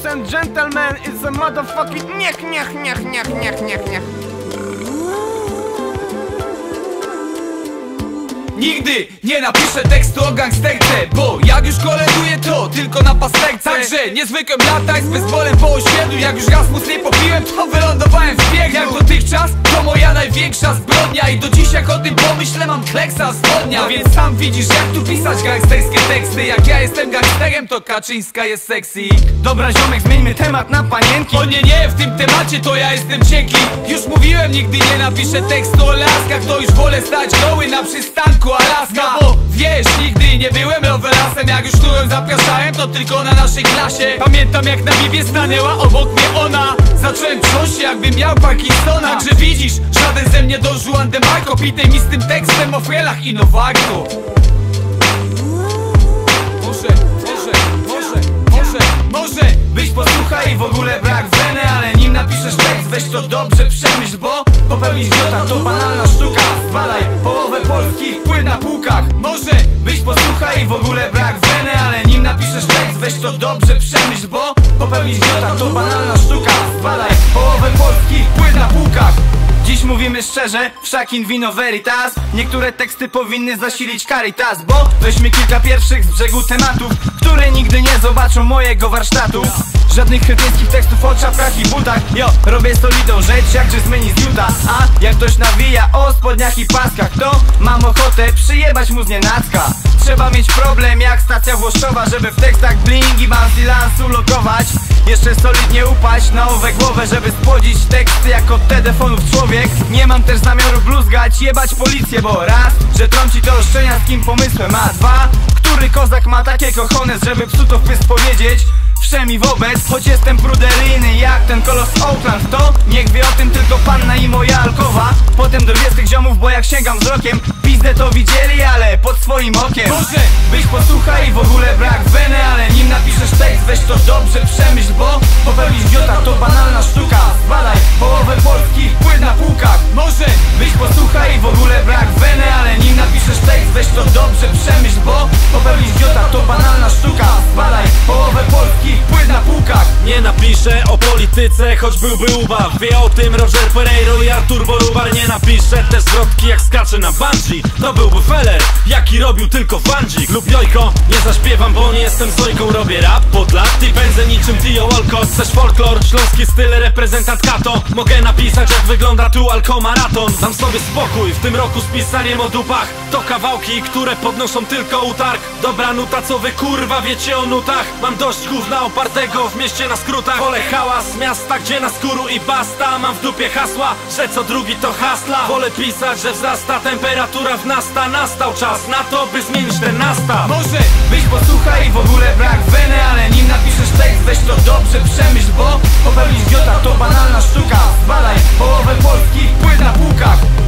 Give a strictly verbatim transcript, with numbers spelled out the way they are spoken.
and gentlemen, it's a motherfucking niech, niech, niech, niech, niech, niech, niech. Nigdy nie napiszę tekstu o gangsterce, bo jak już koleduję to tylko na pasterce. Także nie zwykłem latać z bezbolem po osiedlu. Jak już raz móc nie popiłem, to wylądowałem w piekle. Jak dotychczas to moja największa zbrodnia i do dziś jak o tym pomyślę mam kleksa spodnia. Więc sam widzisz jak tu pisać gangsterskie teksty. Jak ja jestem gangsterem to Kaczyńska jest sexy. Dobra ziomek, zmieńmy temat na panienki. O nie, nie, w tym temacie to ja jestem cienki. Już mówiłem, nigdy nie napiszę tekstu o laskach. To już wolę stać goły na przystanku Alaska. Bo wiesz, nigdy nie byłem rowerasem. Jak już którą zapraszałem, to tylko na naszej klasie. Pamiętam jak na Bibie stanęła obok mnie ona. Zacząłem trząść się jakbym miał Parkinsona. Także widzisz, żaden ze mnie do Juan de Marco. Pitej mi z tym tekstem o frelach i no warto. Może, może, może, może, może byś posłuchaj i w ogóle brak weny, ale nim napiszesz tekst weź to dobrze przemyśl, bo popełnić idiota to banalna sztuka. Zbadaj połowę polskich płyt na półkach. Może byś posłuchaj i w ogóle brak weny, ale nim napiszesz tekst weź to dobrze przemyśl, bo popełnić idiota to banalna sztuka. Zbadaj połowę polskich płyt na półkach. Dziś mówimy szczerze, wszak in vino veritas. Niektóre teksty powinny zasilić Caritas, bo weźmy kilka pierwszych z brzegu tematów, które nigdy nie zobaczą mojego warsztatu. Żadnych kretyńskich tekstów o czapkach i butach. Jo, robię solidną rzecz, jakże zmieni z Utah. A jak ktoś nawija o spodniach i paskach, to mam ochotę przyjebać mu z nienacka. Trzeba mieć problem jak stacja włoszczowa, żeby w tekstach bling i bounce i lance ulokować. Jeszcze solidnie upaść na owe głowę, żeby spłodzić teksty jak od telefonów człowiek. Nie mam też zamiaru bluzgać, jebać policję, bo raz, że trąci to roszczenia z kim pomysłem, a dwa, który kozak ma takie cojones, żeby psu to w pysk powiedzieć wszemi wobec. Choć jestem pruderyjny jak ten kolos Oakland, to niech wie o tym tylko panna i moja alkowa. Potem do tych ziomów, bo jak sięgam wzrokiem pizdę to widzieli, ale pod swoim okiem. Może byś posłuchaj i w ogóle brak weny, ale nim napiszesz tekst weź to dobrze przemyśl, bo popełnić idiota to banalna sztuka. Zbadaj połowę polskich płyt na półkach. Może byś posłuchaj i w ogóle brak weny, ale nim napiszesz tekst weź to dobrze przemyśl, bo popełnić idiota to banalna sztuka. Zbadaj połowę polskich płyt na półkach. Nie napiszę o polityce, choć byłby ubaw. Wie o tym Roger Pereiro i Artur Borubar. Nie napiszę też zwrotki jak skacze na bungee. To byłby feller, jaki robił tylko Wandzik lub Jojko. Nie zaśpiewam, bo nie jestem Zojką. Robię rap pod lat i pędzę niczym Tio Walcott. Chcesz folklor, śląski styl, reprezentant Kato. Mogę napisać jak wygląda tu alkomaraton. Dam sobie spokój w tym roku z pisaniem o dupach. To kawałki, które podnoszą tylko utarg. Dobra nuta, co wy kurwa wiecie o nutach. Mam dość gówna opartego w mieście na skrótach. Wolę hałas miasta, gdzie na skóru i basta. Mam w dupie hasła, że co drugi to hasla. Wolę pisać, że wzrasta temperatura w nasta. Nastał czas na to, by zmienić ten nastaw. Może byś posłuchaj i w ogóle brak weny, ale nim napiszesz tekst weź to dobrze przemyśl, bo popełnić idiota to banalna sztuka. Zbadaj połowę polskich płyt na półkach.